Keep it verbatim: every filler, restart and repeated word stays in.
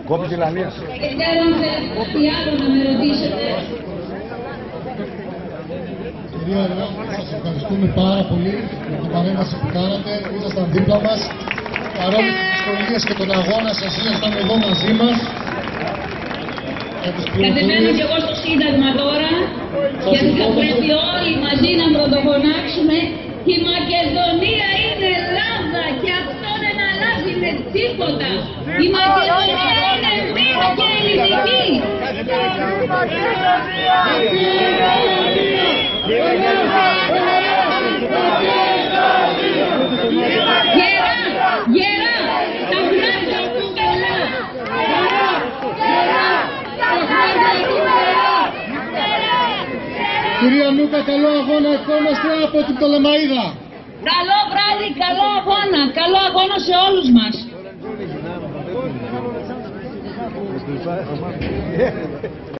Κόπη τη Λανία. Και θέλω τι άλλο να με ρωτήσετε. Κυρία Ελένα, σας ευχαριστούμε πάρα πολύ για την παρέμβαση που κάνατε. Ήσασταν δίπλα μας. Παρόλο τις δυσκολίες και τον αγώνα σας, ήσασταν εδώ μαζί μας. Κατεβαίνω κι εγώ στο Σύνταγμα τώρα, γιατί θα πρέπει όλοι μαζί να πρωτοφωνάξουμε. Η Μακεδονία είναι Ελλάδα και αυτό δεν αλλάζει με τίποτα. Η Μακεδονία είναι μία και ελληνική. Γερά, γερά, τα βράδια του καλά. Κυρία Νούκα, καλό αγώνα, ευχόμαστε από την Πτολεμαΐδα. Καλό βράδυ, καλό αγώνα, καλό αγώνα σε όλους μας.